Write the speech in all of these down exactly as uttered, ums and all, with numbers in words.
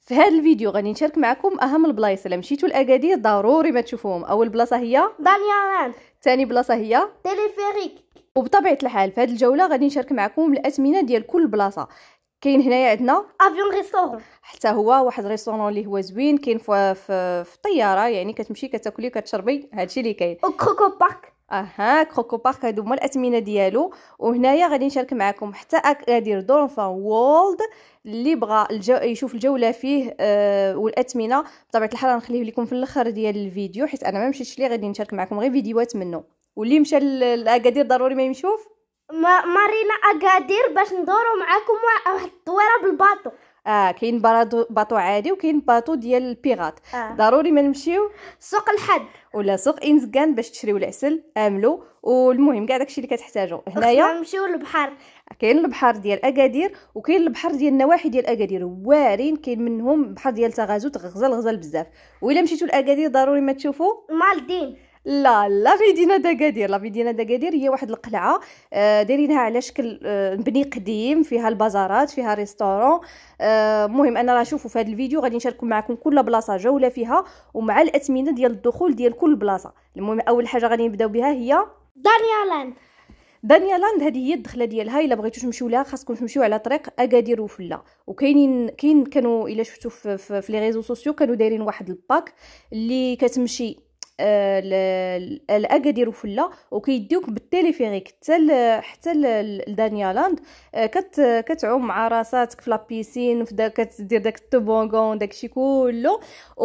في هذا الفيديو غادي نشارك معكم اهم البلايص اللي مشيتوا لاكادير ضروري ما تشوفوهم. اول بلاصه هي دانيالاند، ثاني بلاصه هي تيليفيريك. وبطبيعه الحال في هذه الجوله غادي نشارك معكم الاثمنه ديال كل بلاصه. كاين هنايا عندنا افيون ريستورون، حتى هو واحد ريستورون اللي هو زوين، كاين في في, في الطياره، يعني كتمشي كتاكلي كتشربي، هادشي اللي كاين. وكروكو بارك. اها كروكو بارك، هادو هما الاثمنه ديالو. وهنايا غادي نشارك معكم حتى اكادير دونفان وولد، اللي بغى الجو يشوف الجوله فيه آه والاثمنه بطبيعه الحال غنخليه لكم في الاخر ديال الفيديو، حيت انا ما مشيتش ليه، غادي نشارك معكم غير فيديوهات منه. واللي مشى لاكادير ضروري ما يمشوف ما مارينا اكادير باش ندورو معاكم واحد الطويره بالباطو. اه كاين باطو باطو عادي وكاين باطو ديال البيغات. آه. ضروري ما نمشيو سوق الحد ولا سوق انزكان باش تشريو العسل املو، والمهم كاع داكشي اللي كتحتاجو. هنايا نمشيو للبحر، كاين البحر ديال اكادير وكاين البحر ديال النواحي ديال اكادير واعرين، كاين منهم البحر ديال تغازوت غزال غزال بزاف. وإلا مشيتوا لاكادير ضروري ما تشوفوا مالدين. لا لا مدينه داكادير. لا مدينه داكادير هي واحد القلعه آه دايرينها على شكل آه بني قديم، فيها البازارات، فيها ريستورون. المهم آه انا راه شوفوا في هذا الفيديو غادي نشارككم معكم كل بلاصه جوله فيها ومع الاثمنه ديال الدخول ديال كل بلاصه. المهم اول حاجه غادي نبداو بها هي دانيالاند. دانيالاند، هذه هي الدخله ديالها. الا بغيتو تمشيو لها خاصكم تمشيو على طريق اكادير وفله. وكاينين كاين كانوا الا شفتوا في, في, في لي ريزو سوسيو كانوا دايرين واحد الباك اللي كتمشي آه لاكادير وفله، وكيديوك بالتيليفيريك حتى حتى لدانيالاند. آه كت كتعوم مع راساتك في لابيسين، في داك كتدير داك التوبونغون داكشي كله،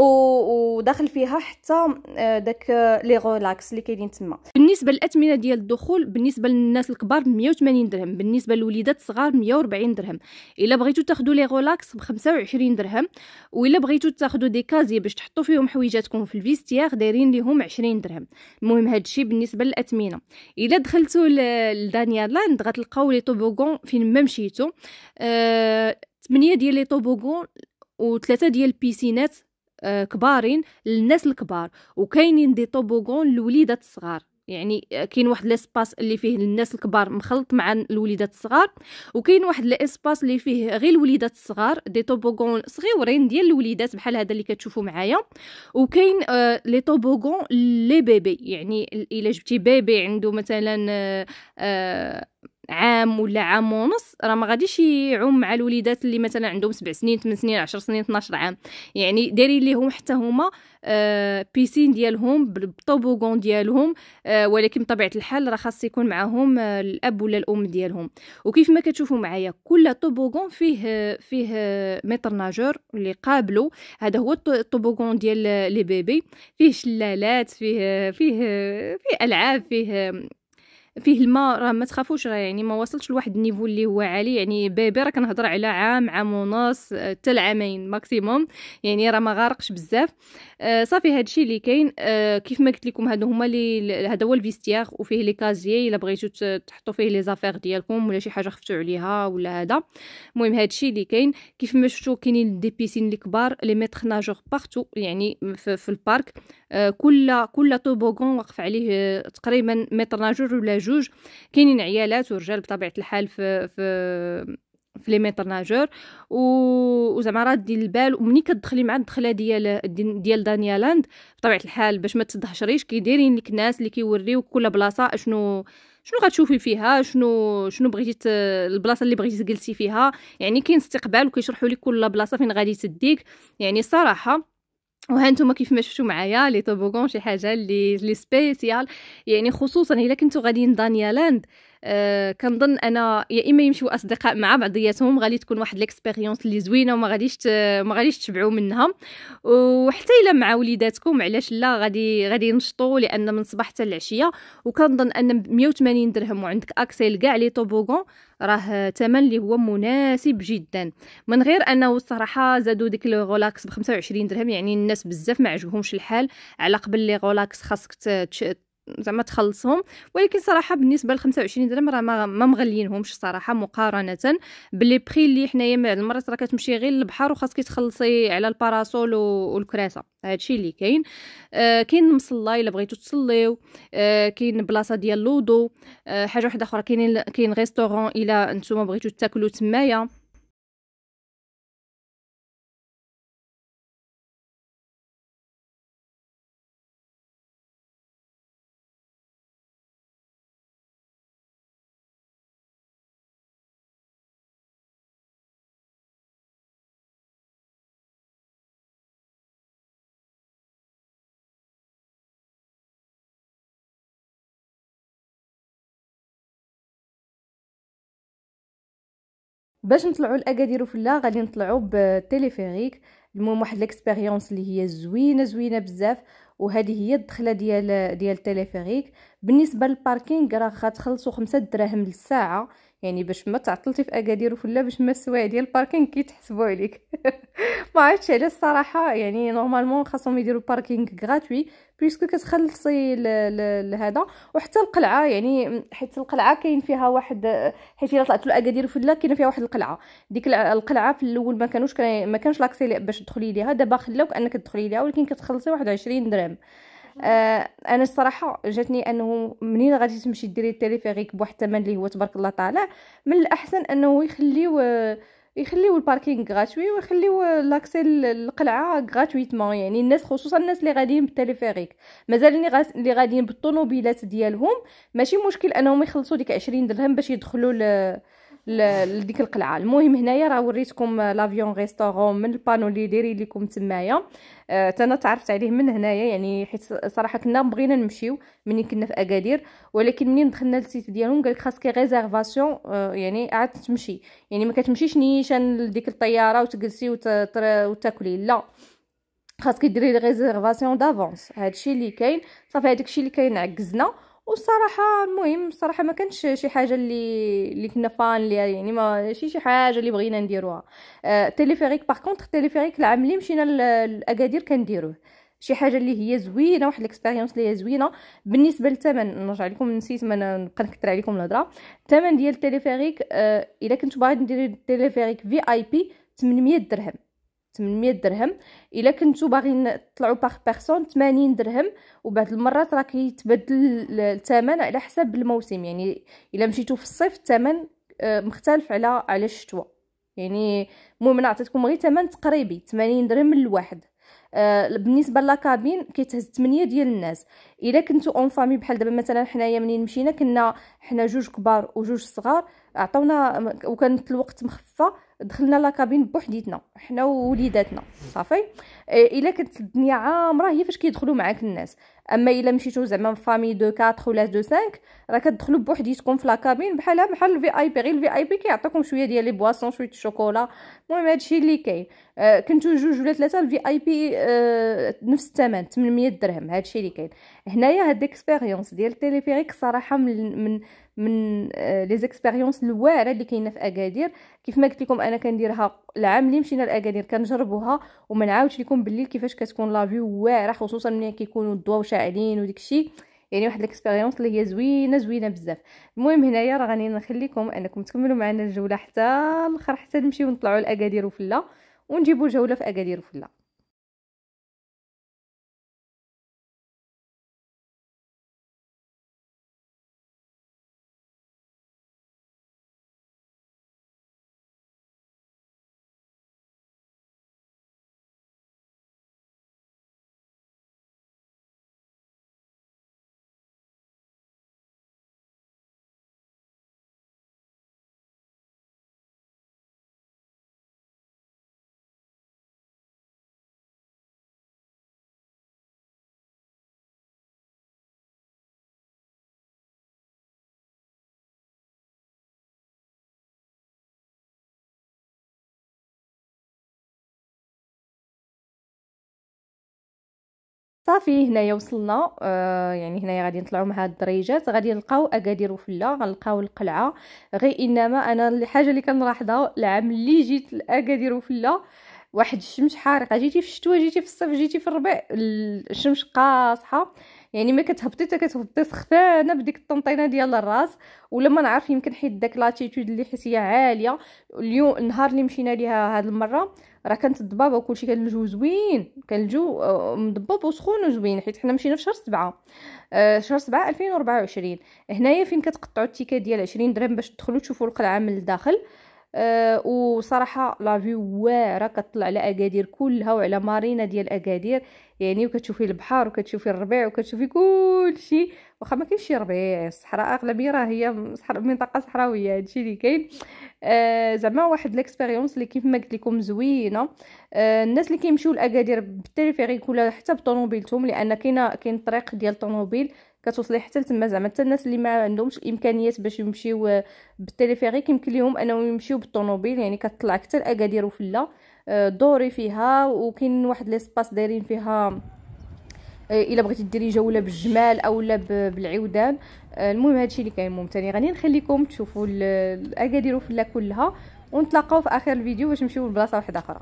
وداخل فيها حتى آه داك لي ريلاكس اللي كاينين تما. بالنسبه للاثمنه ديال الدخول، بالنسبه للناس الكبار مية وثمانين درهم، بالنسبه للوليدات الصغار مية وأربعين درهم. الا بغيتو تاخذوا لي ريلاكس ب خمسة وعشرين درهم، والا بغيتو تاخذوا دي كازي باش تحطوا فيهم حويجاتكم في الفيستيير دايرين ليهم عشرين درهم. المهم هادشي بالنسبه للاثمنه. الا دخلتوا لدانيالاند غتلقاو لي طوبوغون فين ما مشيتو، آه ثمانية ديال لي طوبوغون وثلاثه ديال البيسينات آه كبارين للناس الكبار، وكاينين دي طوبوغون للوليدات الصغار. يعني كاين واحد لاسباس اللي فيه الناس الكبار مخلط مع الوليدات الصغار، وكاين واحد الاسباس اللي فيه غير الوليدات الصغار، دي طوبوغون صغيورين ديال الوليدات بحال هذا اللي كتشوفوا معايا. وكاين آه لي طوبوغون لي بيبي، يعني الا جبتي بيبي عنده مثلا آه آه عام ولا عام ونص، راه ما غاديش يعوم مع الوليدات اللي مثلا عندهم سبع سنين ثمان سنين عشر سنين اثناش عام. يعني دايرين ليهم حتى هما آه بيسين ديالهم بالطوبوغون ديالهم، آه ولكن بطبيعه الحال راه خاص يكون معاهم آه الاب ولا الام ديالهم. وكيف ما كتشوفوا معايا كل طوبوغون فيه آه فيه آه متر ناجور اللي قابلوا. هذا هو الطوبوغون ديال لي بيبي، فيه شلالات، فيه آه فيه آه فيه العاب، فيه آه فيه الماء. راه ما تخافوش، راه يعني ما وصلش لواحد النيفو اللي هو عالي. يعني بيبي راه كنهضر على عام عام ونص حتى العامين ماكسيموم، يعني راه ما غارقش بزاف. آه صافي هادشي اللي كاين. آه كيف ما قلت لكم هادو هما لي هذا هو الفيستيير، وفيه لي كازيي الا بغيتو تحطوا فيه لي زافير ديالكم ولا شي حاجه خفتوا عليها ولا هذا. المهم هادشي اللي كاين. كيف ما شفتوا كاينين دي بيسين لي كبار، لي ميتر ناجور بارتو يعني في, في البارك. آه كل كل طوبوغون وقف عليه آه تقريبا متر ناجور ولا جوج. كاينين عيالات ورجال بطبيعه الحال في في في لي ميتر ناجور. وزعما راه دير البال. ومني كتدخلي مع الدخله ديال ديال دانيالاند بطبيعه الحال باش ما تدهشريش، كيدايرين لك ناس اللي كيوريو كل بلاصه اشنو شنو غتشوفي فيها، شنو شنو بغيتي البلاصه اللي بغيتي تجلسي فيها. يعني كاين استقبال وكيشرحوا لك كل بلاصه فين غادي تديك. يعني صراحه وها نتوما كيف ما شفتوا معايا لي طوبوغون شي حاجه اللي لي سبيسيال. يعني خصوصا الا كنتو غاديين دانيالاند، آه كنظن انا يا اما يمشيو اصدقاء مع بعضياتهم، غادي تكون واحد ليكسبيريونس اللي زوينه وما غاديش ما غاديش تشبعوا منها. وحتى الا مع وليداتكم علاش لا، غادي غادي ينشطوا، لان من الصباح حتى العشيه. وكنظن ان مية وثمانين درهم وعندك اكسي لكاع لي طوبوغون راه ثمن اللي هو مناسب جدا. من غير انه الصراحه زادوا ديك لي ريلاكس ب خمسة وعشرين درهم. يعني الناس بزاف ما عجبهمش الحال، على قبل لي ريلاكس خاصك زعما تخلصهم. ولكن صراحه بالنسبه ل خمسة وعشرين درهم راه ما مغلينهمش صراحه مقارنه باللي بري اللي حنايا مع المرات راه كتمشي غير للبحر وخاصك تخلصي على الباراسول والكراسه. هادشي اللي كاين. آه كاين مصلى الا بغيتو تصليو. آه كاين بلاصه ديال لودو. آه حاجه واحده اخرى كاين كاين ريستورون الا نتوما بغيتو تاكلوا تمايا. باش نطلعوا لاكادير وفلا غادي نطلعوا بالتليفيريك. المهم واحد الاكسبيريونس اللي هي زوينه زوينه بزاف، وهذه هي الدخله ديال ديال التليفيريك. بالنسبه للباركينغ راه غتخلصوا خمسة دراهم للساعه، يعني باش ما تعطلتي في اكادير وفلا باش ما السوايع ديال الباركينغ كيتحسبوا عليك. ما عرفتش علاش الصراحه، يعني نورمالمون خاصهم يديروا باركينغ غراتوي بيسكو كتخلصي لهذا. وحتى القلعه، يعني حيت القلعه كاين فيها واحد، حيت الا طلعتوا لاكادير وفلا كاينه فيها واحد القلعه. ديك القلعه في الاول ما كانوش ما كانش لاكسي باش تدخلي ليها، دابا خلاوك انك تدخلي ليها، ولكن كتخلصي واحد عشرين درهم. آه انا الصراحه جاتني انه منين غادي تمشي ديري التليفيريك بواحد الثمن اللي هو تبارك الله طالع، من الاحسن انه يخليو يخليو الباركينغ غراتوي ويخليو لاكسي للقلعه غراتويتمون. يعني الناس خصوصا الناس اللي غاديين بالتليفيريك، مازال اللي غاس اللي غاديين بالطوموبيلات ديالهم ماشي مشكل انهم يخلصوا ديك عشرين درهم باش يدخلوا ل لديك القلعه. المهم هنايا راه وريتكم لافيون ريستورون من البانو اللي دايرين لكم تمايا. آه انا تعرفت عليه من هنايا، يعني حيت صراحه كنا بغينا نمشيو مني كنا في اكادير، ولكن منين دخلنا للسيت ديالهم قالك خاصك ريزيرفاسيون. آه يعني عاد تمشي، يعني ما كتمشيش نيشان لديك الطياره وتجلسي وتاكلي، لا خاصك ديري ريزيرفاسيون دافونس. هادشي اللي كاين صافي، هذاك الشيء اللي كاين عجزنا. والصراحه المهم الصراحه ما كانش شي حاجه اللي اللي كنا فان ليها، يعني ماشي شي حاجه اللي بغينا نديروها. آه تليفيريك باغ كونطخ تليفيريك العام اللي مشينا لاكادير كنديروه، شي حاجه اللي هي زوينه، واحد الاكسبيريونس اللي هي زوينه. بالنسبه للثمن نرجع لكم، نسيت ما نبقى نكثر عليكم الهضره. الثمن ديال التليفيريك آه الا كنتو باغيين ديروا التليفيريك في اي بي ثمنمية درهم، ثمنمية درهم. الا كنتو باغيين تطلعوا باغ بيرسون ثمانين درهم. وبعض المرات راه كيتبدل الثمن على حسب الموسم، يعني الا مشيتو في الصيف الثمن مختلف على على الشتوى. يعني المهم انا عطيتكم غير ثمن تقريبي ثمانين درهم للواحد. آه بالنسبه للاكابين كيتهز ثمانية ديال الناس. الا كنتو اون فامي بحال دابا مثلا حنايا منين مشينا كنا حنا جوج كبار وجوج صغار، عطاونا وكانت الوقت مخفى، دخلنا لاكابين بوحديتنا حنا ووليداتنا صافي. الا كانت الدنيا عامره هي فاش كيدخلوا معاك الناس. اما الا مشيتو زعما فامي دو أربعة ولا دو خمسة راه كتدخلوا بوحديتكم في لاكابين بحالها بحال الفي اي بي، غير الفي اي بي كيعطيكم شويه ديال لي بواسون شويه الشوكولا. المهم هادشي اللي كاين. آه كنتو جوج ولا ثلاثه الفي اي بي آه نفس الثمن ثمنمية درهم. هادشي اللي كاين هنايا. هاد الاكسبيريونس ديال التليفيريك صراحه من من من آه لي زيكسبيريونس الواعره اللي كاينه في اكادير. كيف ما قلت لكم انا كنديرها العام اللي مشينا لاكادير كنجربوها، وما نعاودش لكم بالليل كيفاش كتكون لا فيو واعره، خصوصا ملي كيكونوا الضوا شاعلين وديك الشيء. يعني واحد الاكسبيريونس اللي هي زوينه زوينه بزاف. المهم هنايا راه غادي نخليكم انكم تكملوا معنا الجوله حتى الاخر، حتى نمشيو نطلعوا لاكادير وفلا ونجيبوا جوله في اكادير وفلا. صافي هنايا وصلنا. آه يعني هنايا غادي نطلعوا مع هاد الدريجات، غادي نلقاو اكادير وفلا، غنلقاو القلعه. غير انما انا الحاجه اللي كنلاحظها العام اللي جيت لاكادير وفلا واحد الشمس حارقه. جيتي في الشتوى جيتي في الصيف جيتي في الربيع الشمس قاصحه، يعني ما كتهبطي حتى كتهبطي سخفانه بديك الطنطينه ديال الراس. ولما نعرف يمكن حيت داك لاتيتود اللي حيت هي عاليه. اليوم النهار اللي مشينا ليها هاد المره راه كانت الضبابه وكلشي، كان الجو زوين، كان الجو مضبب وسخون وزوين، حيت حنا مشينا في شهر سبعة. آه شهر سبعة ألفين وأربعة وعشرين. هنايا فين كتقطعوا التيكات ديال عشرين درهم باش تدخلوا تشوفوا القلعه من الداخل. أه وصراحه لا فيو واعره، كتطلع على اكادير كلها وعلى مارينا ديال اكادير، يعني وكتشوفي البحر وكتشوفي الربيع وكتشوفي كلشي. واخا ما كاينش شي ربيع، الصحراء اغلبيه راه هي صحراء، منطقه صحراويه، هادشي اللي كاين. آه زعما واحد الاكسبيريونس اللي كيف ما قلت لكم زوينه. آه الناس اللي كيمشيو لاكادير بالتليفيريك ولا حتى بطوموبيلتهم، لان كاينه كاين طريق ديال الطوموبيل كتوصلي حتى لتما زعما حتى الناس اللي ما عندهمش الامكانيات باش يمشيو بالتليفيريك يمكن لهم انهم يمشيو بالطوموبيل، يعني كتطلع حتى لاكادير وفلا دوري فيها. وكاين واحد ليسباس دايرين فيها الا بغيتي ديري جوله بالجمال اولا بالعودان. المهم هادشي اللي كاين ممتع. غادي نخليكم تشوفوا الاكادير وفلا كلها ونتلاقاو في اخر الفيديو باش نمشيو لبلاصه واحده اخرى.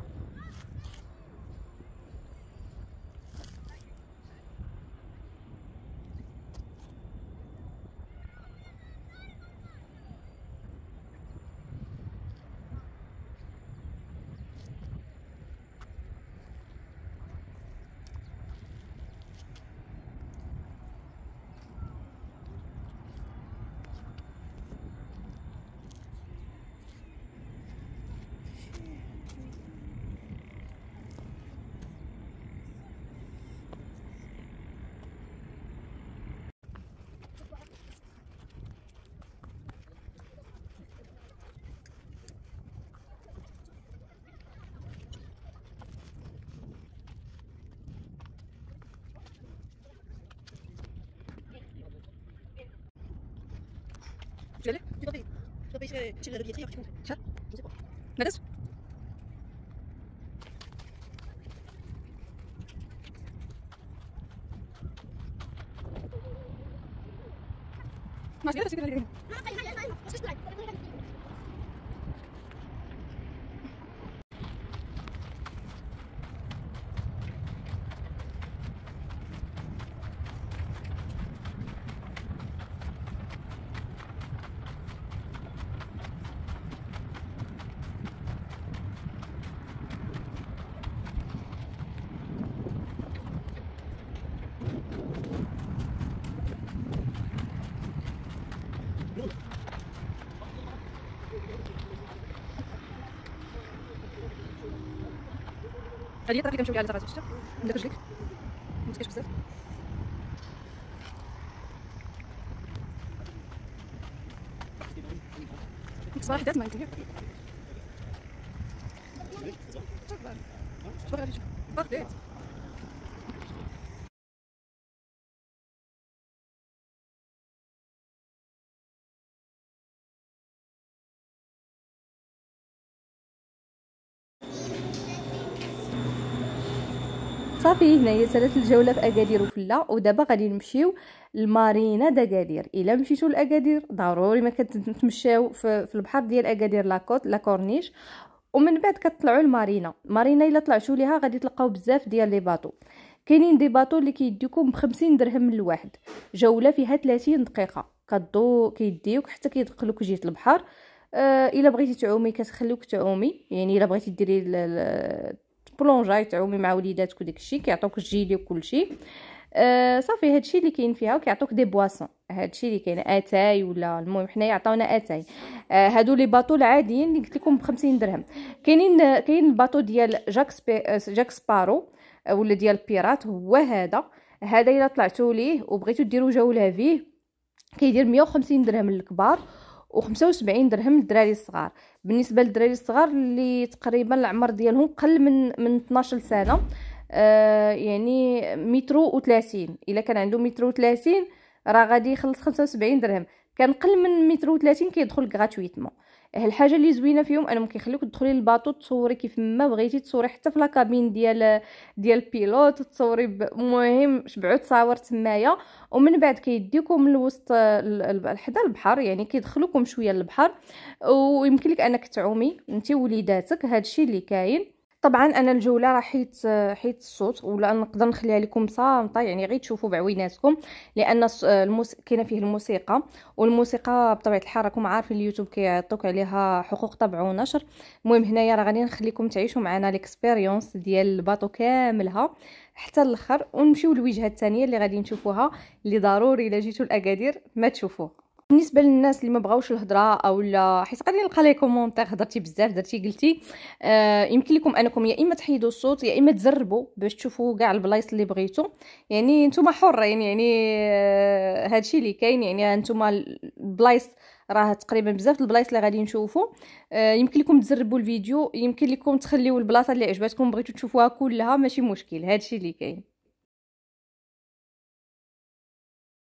Tu vas aller Tu vas payer. Tu vas payer chez, chez la billetterie, après tu comptes. Ça Je sais pas. La date ما سمعت سيدي هذه هي الطريقه اللي كنمشيو بها لزرازو شفتها من داك رجليك ما تكاش بزاف. صباح حدات ما يمكن صباح غادي باغي صافي. هنايا سالات الجوله في اكادير وفلا، ودابا غادي نمشيو لمارينا داكادير. الا مشيتو لاكادير ضروري ما كتمشاو في, في البحر ديال اكادير لاكوت لا كورنيش، ومن بعد كتطلعوا لمارينا. مارينا الا طلعتوا ليها غادي تلقاو بزاف ديال لي باطو. كاينين دي باطو اللي كيديوكم ب خمسين درهم للواحد، جوله فيها ثلاثين دقيقه كدو كيديوك حتى كيدخلوك جهه البحر. آه الا بغيتي تعومي كتخليوك تعومي، يعني الا بغيتي ديري بلونجاي تعومي مع وليداتك وداكشي كيعطوك الجيلي وكلشي. آه صافي هادشي اللي كاين فيها. وكيعطوك دي بواسون، هادشي اللي كاين اتاي ولا المهم حنايا عطاونا اتاي. آه هادو لي باطو العاديين اللي قلت لكم ب خمسين درهم. كاينين كاين الباطو ديال جاك سبي جاك سبارو ولا ديال بيرات، هو هذا هذا الا طلعتوا ليه وبغيتوا ديروا جوله فيه كيدير مية وخمسين درهم للكبار وخمسة وسبعين درهم للدراري الصغار. بالنسبه للدراري الصغار اللي تقريبا العمر ديالهم قل من من اثناش سنه، آه يعني مترو وثلاثين. الا كان عنده مترو وثلاثين راه غادي يخلص خمسة وسبعين درهم. كان قل من مترو وثلاثين كيدخل غراتويتمون. الحاجه اللي زوينه فيهم انهم كيخليوك تدخلي للباطو تصوري كيف ما بغيتي، تصوري حتى في لاكابين ديال ديال البيلوت تصوري. المهم شبعوا تصاور تمايا، ومن بعد كيديوكم لوسط حدا البحر، يعني كيدخلوكم شويه للبحر ويمكن لك انك تعومي انت ووليداتك. هادشي اللي كاين. طبعا انا الجوله راه حيت حيت الصوت ولا نقدر نخليها لكم صامته، يعني غير تشوفوا بعويناتكم، لان الموس... كاينه فيه الموسيقى، والموسيقى بطبيعه الحال راكم عارفين اليوتيوب كيعطوك عليها حقوق طبع ونشر. المهم هنايا راه غادي نخليكم تعيشوا معنا ليكسبيريونس ديال الباطو كاملها حتى الاخر، ونمشيو للوجهه الثانيه اللي غادي نشوفوها، اللي ضروري الا جيتوا لاكادير ما تشوفوه. بالنسبه للناس اللي ما بغاوش الهضره او لا حيت غادي نلقى لي كومونتير هضرتي بزاف درتي قلتي، آه يمكن لكم انكم يا اما تحيدوا الصوت يا اما تجربوا باش تشوفوا كاع البلايص اللي بغيتو. يعني نتوما حرين، يعني آه هادشي اللي كاين. يعني نتوما البلايص راه تقريبا بزاف البلايص اللي غادي نشوفوا. آه يمكن لكم تجربوا الفيديو، يمكن لكم تخليوا البلاصه اللي عجبتكم بغيتو تشوفوها كلها، ماشي مشكل، هادشي اللي كاين.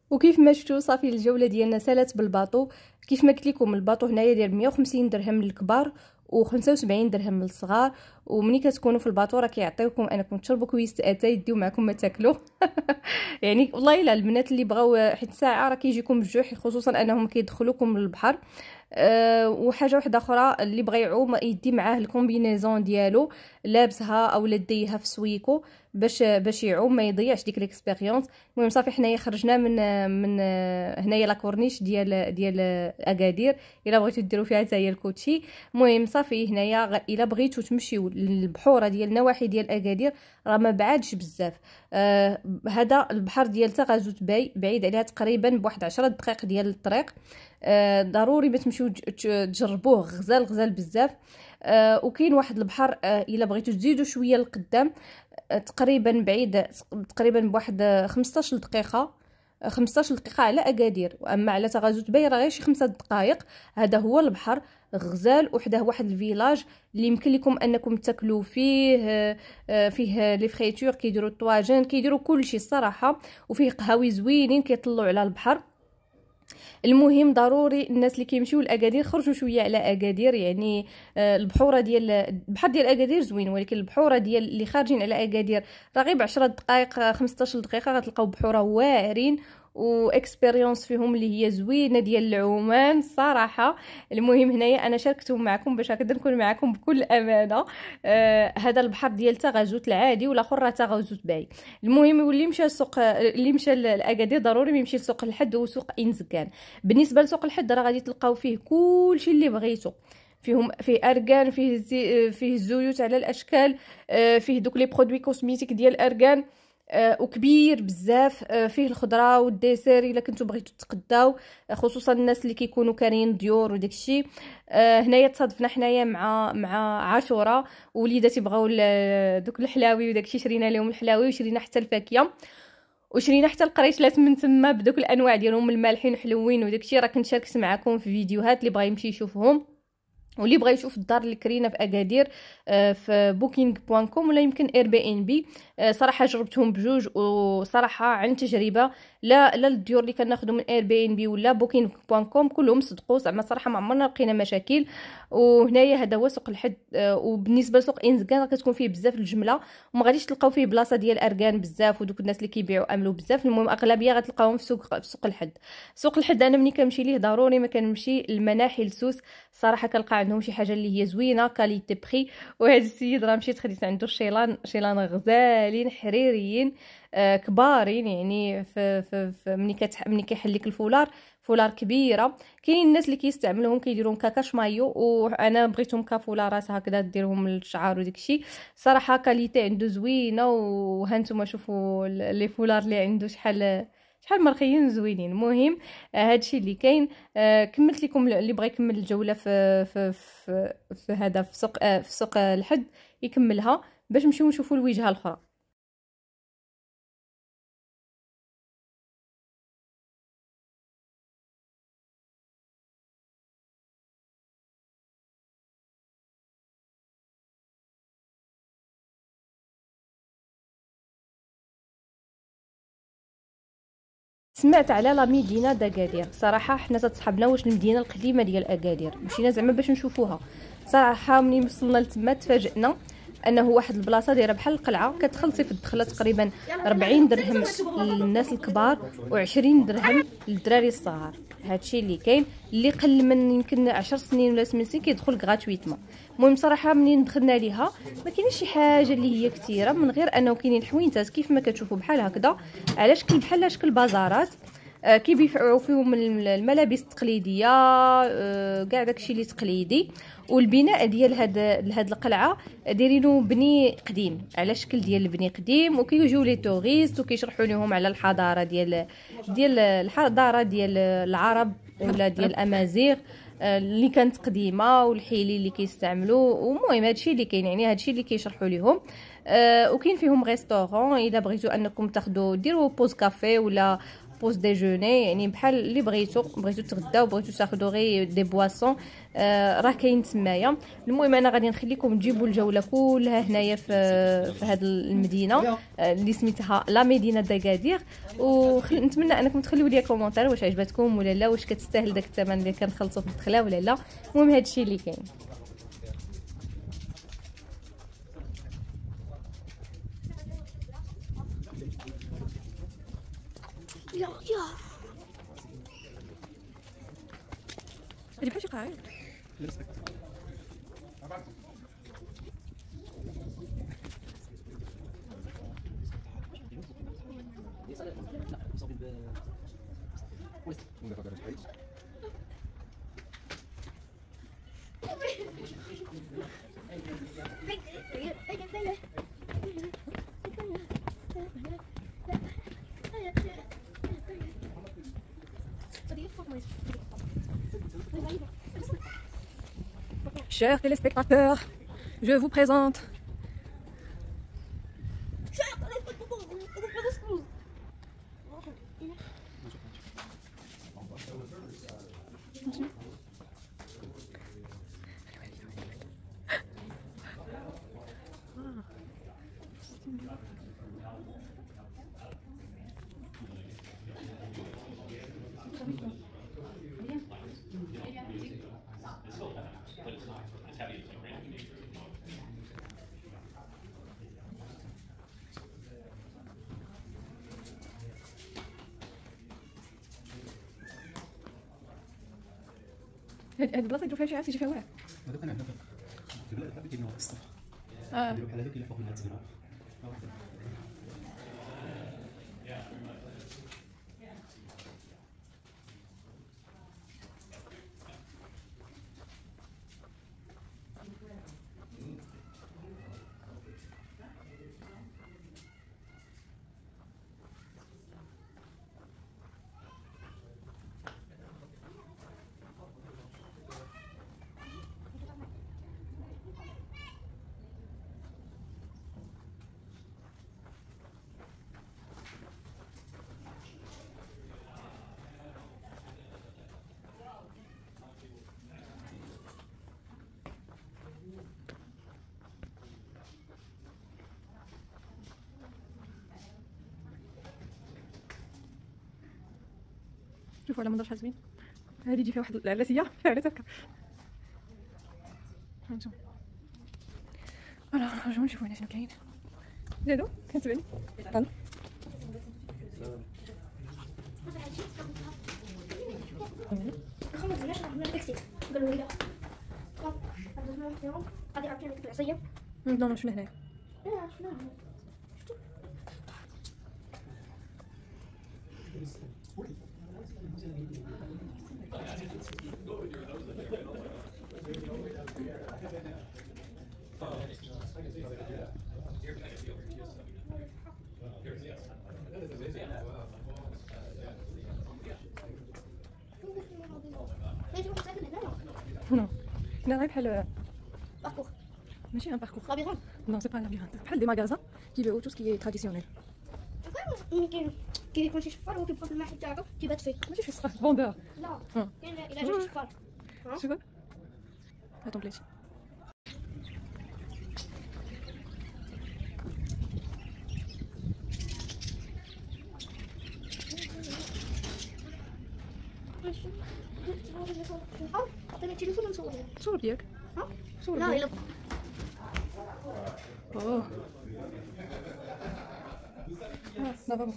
وكيف ما شفتوا صافي الجوله ديالنا سالات بالباطو. كيف ما قلت لكم الباطو هنايا داير مية وخمسين درهم للكبار وخمسة وسبعين درهم للصغار. ومني كتكونوا في الباطو راه كيعطيوكم انكم تشربوا كويس اتاي يديو معكم ما تاكلوا. يعني والله الا البنات اللي بغاو حيت ساعه راه كيجيكم الجوع خصوصا انهم كيدخلوكم للبحر. أه وحاجه واحده اخرى اللي بغى يعوم يدي معاه الكومبينيزون ديالو لابسها او لديها في سويكو باش باش يعوم ما يضيعش ديك ليكسبيريونس. المهم صافي حنايا خرجنا من من هنايا لا كورنيش ديال ديال اكادير الا بغيتو ديروا فيها حتى هي الكوتشي. المهم صافي هنايا الا بغيتو تمشيو للبحوره ديال النواحي ديال اكادير راه ما بعادش بزاف. آه هذا البحر ديال تغازوت باي بعيد عليها تقريبا بواحد عشرة دقائق ديال الطريق. آه ضروري ما تمشيو تجربوه غزال غزال بزاف. آه وكاين واحد البحر آه الا بغيتو تزيدوا شويه للقدام آه تقريبا بعيد تقريبا بواحد خمسطاش دقيقه خمسطاش دقيقه على اكادير. واما على تغازوت باي راه غير شي خمسة دقائق. هذا هو البحر غزال وحده واحد الفيلاج اللي يمكن لكم انكم تاكلوا فيه. فيه لي فريتور كيديروا الطواجن كيديروا كلشي الصراحه وفيه قهاوي زوينين كيطلعوا على البحر. المهم ضروري الناس اللي كيمشيو لاكادير خرجوا شويه على اكادير. يعني البحوره ديال البحر ديال اكادير زوين ولكن البحوره ديال اللي خارجين على اكادير راه غير بعشرة دقائق خمسطاش دقيقه غتلقاو بحوره واعرين واكسبيريونس فيهم اللي هي زوينه ديال العومان صراحه. المهم هنايا انا شاركتهم معكم باش هكذا نكون معكم بكل امانه. آه هذا البحر ديال تغازوت العادي والاخر راه تغازوت باي. المهم اللي مشى السوق اللي مشى لاكادير ضروري يمشي لسوق الحد وسوق انزكان. بالنسبه لسوق الحد راه غادي تلقاو فيه كلشي اللي بغيتو. فيهم فيه ارغان فيه زي فيه الزيوت على الاشكال. آه فيه دوك لي برودوي كوسميتيك ديال ارغان. آه وكبير بزاف. آه فيه الخضره والديسير الا كنتو بغيتو تتغداو خصوصا الناس اللي كيكونوا كارين ديور وداكشي. آه هنايا تصادفنا حنايا مع مع عاشوراء وليداتي بغاو دوك الحلاوي وداكشي شرينا لهم الحلاوي وشرينا حتى الفاكهه وشرينا حتى القريشلات من تما بدوك الانواع ديالهم المالحين حلوين وداكشي. راه كنت شاركت معكم في فيديوهات اللي بغا يمشي يشوفهم واللي بغى يشوف الدار اللي كرينا في اكادير في بوكينغ بوان كوم ولا يمكن اير بي ان بي. صراحه جربتهم بجوج وصراحه عن تجربه لا لا الديور اللي كناخذوا من اير بي ان بي ولا بوكينغ بوان كوم كلهم صدقوا زعما صراحه ما عمرنا لقينا مشاكل. وهنايا هذا هو سوق الحد. وبالنسبه لسوق انزكان كتكون فيه بزاف الجمله وما غاديش تلقاو فيه بلاصه ديال ارغان بزاف ودوك الناس اللي كيبيعوا املو بزاف. المهم اغلبيه غتلقاوهم في سوق في سوق الحد. سوق الحد انا ملي كنمشي ليه ضروري ما كنمشي المناحي لسوس صراحه كنلقى عندهم شي حاجه اللي هي زوينه كاليتي بري. وهذا السيد راه مشيت خديت عنده الشيلان شيلان غزالين حريريين آه كبارين. يعني في في, في ملي كتح ملي كيحل لك الفولار فولار كبيره. كاين الناس اللي كيستعملوهم كيديروهم كاكاش مايو وانا بغيتهم كفولارات هكذا ديرهم للشعر وداكشي. صراحه كاليتي عنده زوينه وهانتوما شوفوا لي فولار اللي عنده شحال شحال مرخيين زوينين. المهم آه هادشي اللي كاين. آه كملت لكم اللي بغى يكمل الجوله في في في, في هذا في سوق آه في سوق الحد يكملها باش نمشيو نشوفوا الوجهه الاخرى. سمعت على لا مدينه داكادير. صراحه حنا تصحابنا واش المدينه القديمه ديال اكادير مشينا زعما باش نشوفوها. صراحه ملي وصلنا لتما تفاجئنا انه واحد البلاصه دايره بحال القلعه كتخلصي في الدخله تقريبا أربعين درهم للناس الكبار وعشرين درهم للدراري الصغار. هادشي اللي كاين. اللي قل من يمكن عشر سنين ولا ثمان سنين كيدخل غراتويتمون. المهم صراحه منين دخلنا ليها ما كاينش شي حاجه اللي هي كثيره من غير انه كاينين حوينتات كيف ما كتشوفوا بحال هكذا على شكل بحال شكل بازارات. آه كيبيعوا فيهم الملابس التقليديه آه كاع داكشي اللي تقليدي. والبناء ديال هاد هاد القلعه دايرينو بني قديم على شكل ديال البني قديم وكيجيو لي توريست وكيشرحوا لهم على الحضاره ديال ديال الحضاره ديال العرب ولا ديال الامازيغ اللي كانت قديمه والحيلي اللي كيستعملوا. ومهم هادشي اللي كاين يعني هادشي اللي كيشرحوا لهم. آه وكاين فيهم ريستورون الا بغيتوا انكم تاخذوا ديروا بوز كافي ولا بوز ديجوني، يعني بحال اللي بغيتو بغيتو تغداو بغيتو تاخذوا غير دي بواسون آه راه كاين تمايا. المهم انا غادي نخليكم تجيبوا الجوله كلها هنايا في في هذه المدينه آه اللي سميتها لا مدينه داكادير، ونتمنى انكم تخليوا لي كومونتير واش عجبتكم ولا لا، واش كتستاهل داك الثمن اللي كنخلصوا في الدخله ولا لا. المهم هذا الشيء اللي كاين. يا يا هذه بحال شي قاعه. Chers téléspectateurs, je vous présente هاد البلاصه يديروا فيها شي عرس يجي فيها واحد. هذاك انا هذاك البلاد هذا كاين واحد الصف اه يديروا بحال هذاك اللي فوق الناس ديالهم. شوفوا على منظر شحال زوين. هذه يجي فيها واحد العلاسيه فيها على تركه. هانتوما فوالا نرجعو نشوفو هنا شنو كاين. زيدو كتبان طن خمس ديال عشرة من التاكسي قالوا لي لا غادي نروح فيهم غادي نعطيهم ديك العصيه. لا لا شنو هنايا لا شنو هنا هنا غير بحال باركور ماشي ان باركور. لابيرونت نو سي با لابيرونت، بحال دي ماغازان كيبيعوا تو سكي تراديسيونيل. ملي كاين كيكون شي شفار وكيبقى في المحل تاعو كيبات فيه. ماشي شي صفر فوندور. لا اه كاين الا جا شفار شوف هاتهم بلاتي. عطيني التليفون ونصور لك. صور ديالك ها صور لا ديالك. الا اوه لا بابا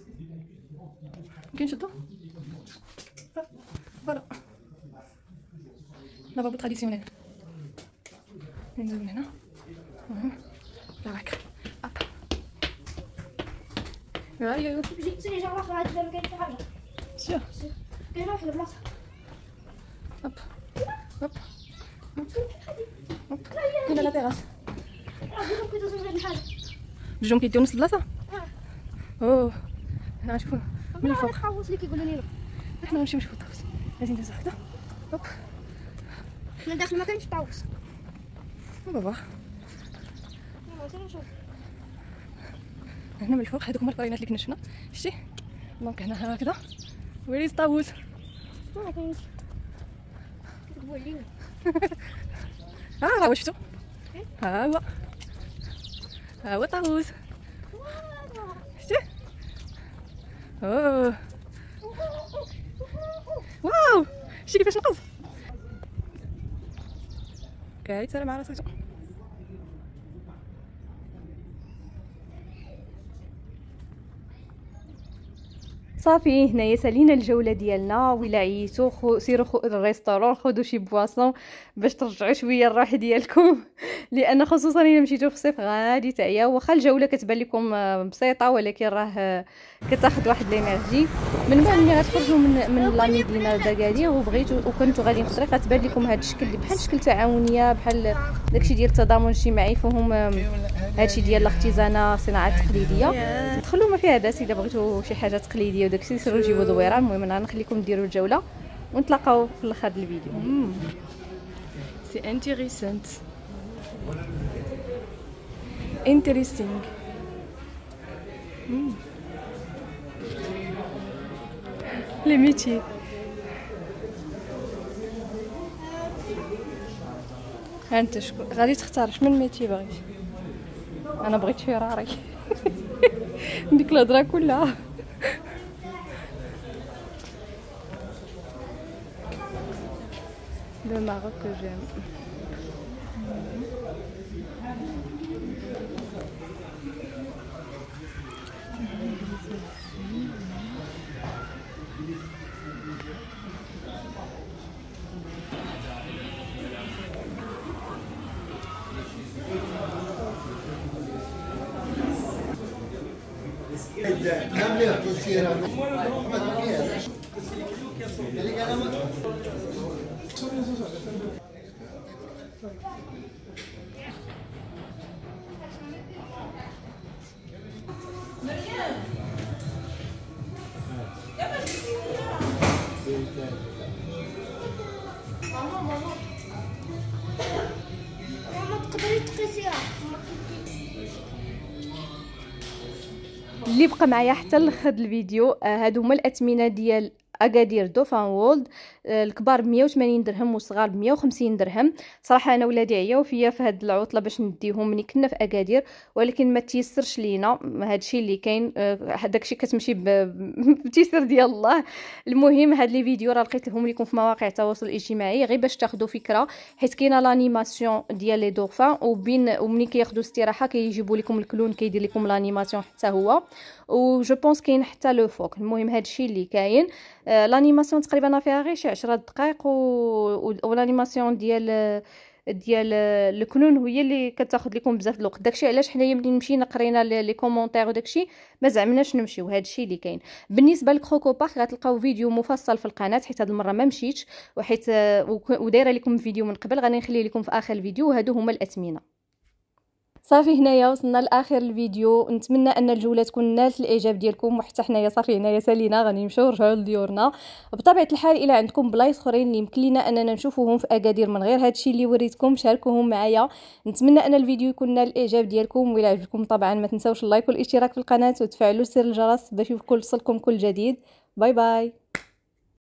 كاين شدو فوالا لا بابا تراديسيونيل. نديرو من هنا لا هاك اب ايوا جي سيري جا واخا هاد ما كاين شي حاجه سير كاين واحد البلاصه هوب هوب هوب كاين لا تيراس راه كيدوزو غير الحاجه بجوم كيديو نفس البلاصه. اوه هنا نشوفو من الفوق. الحوص اللي كيقولوا لي حنا غنمشيو نشوفو الطاوس. لازم ندوزو هكذا هوب من داخل ما كاينش طاوس. بابا سير نشوف هنا من الفوق هذوك هما القرينات اللي كنا شفنا شتي دونك هنا هكذا ويلي الطاووس. ما كاينش كتبوا علينا. ها راه شفتو ها هو ها هو الطاووس شتي. اوه واو شتي كيفاش نقص كاي سلام على راسك. صافي هنايا سالينا الجوله ديالنا. ولا عييتو خو سيروا خو الريستورون خذوا شي بواسون باش ترجعوا شويه الراحه ديالكم لان خصوصا الا مشيتو في الصيف غادي تعياو. واخا الجوله كتبان لكم بسيطه ولكن راه كتاخذ واحد لينيرجي. من بعد ملي غتخرجوا من من لا مدينه داكادير وبغيتو وكنتو غاديين في الطريق غتبان لكم هذا الشكل بحال شكل تعاونيه بحال داكشي ديال التضامن الاجتماعي فيهم هادشي ديال الاختزانه صناعه تقليديه. دخلوا ما فيها باس الا بغيتو شي حاجه تقليديه وداكشي سيروا جيبوا دويره. المهم انا نخليكم ديروا الجوله ونتلاقاو في الاخر ديال الفيديو. سي انتريسانت انتريستينغ. لي ميتي ها انت شكون غادي تختار شمن ميتي بغيتي؟ انا بغيت فيراري ديك الهضره كلها. Le Maroc que j'aime. ماما تقدري تقيسيها. اللي بقى معايا حتى لاخر الفيديو آه هادو هما الاثمنه ديال اكادير دوفان وولد. آه الكبار بمية وثمانين درهم والصغار بمية وخمسين درهم. صراحه انا ولادي عياو فيا في هاد العطله باش نديهم ملي كنا في اكادير ولكن ما تيسرش لينا هادشي اللي كاين. آه داكشي كتمشي بتيسير ديال الله. المهم هاد لي فيديو راه لقيتهم لكم في مواقع التواصل الاجتماعي غير باش تاخذوا فكره حيت كاينه لانيماسيون ديال لي دورفان وبين ومني كياخذوا استراحه كيجيبوا لكم الكلون كيدير لكم لانيماسيون حتى هو و جو بونس كاين حتى لو فوق. المهم هادشي اللي كاين. آه لانيماسيون تقريبا فيها غير شي عشرة دقائق و, و... لانيماسيون ديال ديال الكلون هي اللي كتاخذ لكم بزاف الوقت. داكشي علاش حنايا ملي مشينا قرينا لي كومونتير وداكشي ما زعمناش نمشيو. هادشي اللي كاين. بالنسبه لكروكو بارك غتلقاو فيديو مفصل في القناه حيت هاد المره ما مشيتش وحيت ودايره لكم فيديو من قبل غادي نخلي لكم في اخر الفيديو. وهادو هما الاثمنه. صافي هنايا وصلنا لاخر الفيديو. نتمنى ان الجوله تكون نالت الاعجاب ديالكم وحتى حنايا صافي هنايا سالينا غادي نمشيو نرجعوا لديورنا. بطبيعه الحال الا عندكم بلايص اخرين اللي يمكن لينا اننا نشوفوهم في اكادير من غير هادشي اللي وريتكم شاركوهم معايا. نتمنى ان الفيديو يكون نال الاعجاب ديالكم وإلا عجبكم طبعا ما تنساوش اللايك والاشتراك في القناه وتفعلوا زر الجرس باش يوصلكم كل جديد. باي باي.